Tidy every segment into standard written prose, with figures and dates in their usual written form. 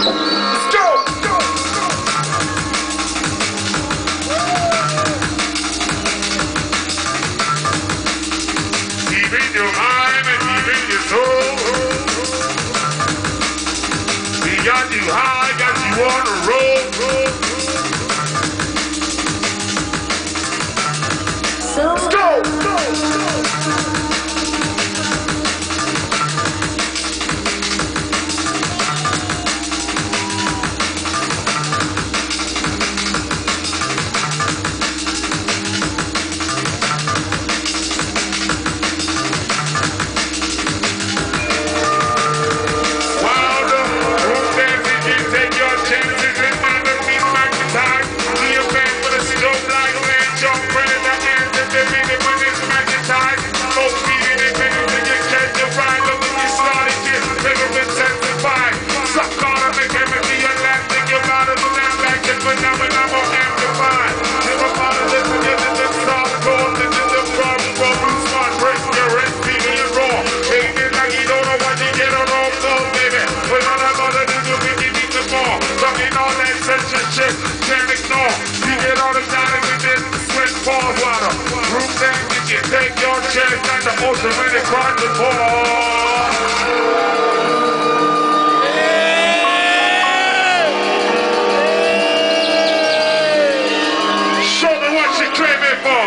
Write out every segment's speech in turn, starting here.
Let's go! Deep in your mind and deep in your soul. We got you high, got you on the road. Let's go! Take your chance and the ocean when it cries the ball. Show me what you claiming for.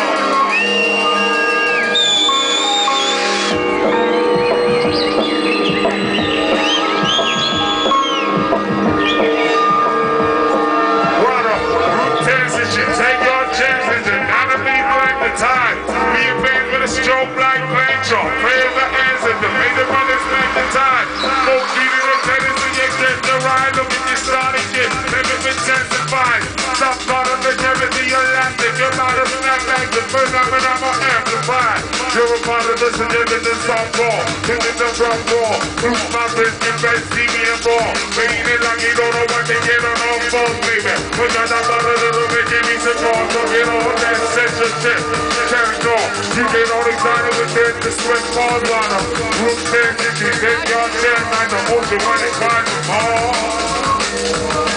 Water, root dances, you take your chances and not be like the time. Stroke like Blanchard, pray the answer, the way the brothers make the time. Folk needed a tennis and you get the ride. Look at your starting kid, never been testified. Stop part of the cavity, elastic, you're not a snapback, the phenomenon I'm amplified. You're a part of the significant softball, hitting the drum ball. Who's my wrist, you best see me and ball. Making it like you don't know what to get on all fours, baby. But you're not about a little bit, give me some call, so get on that censorship. You get all excited with this, the sweat falls on them. Root 10, you take your chance like the ocean when it climbs the ball.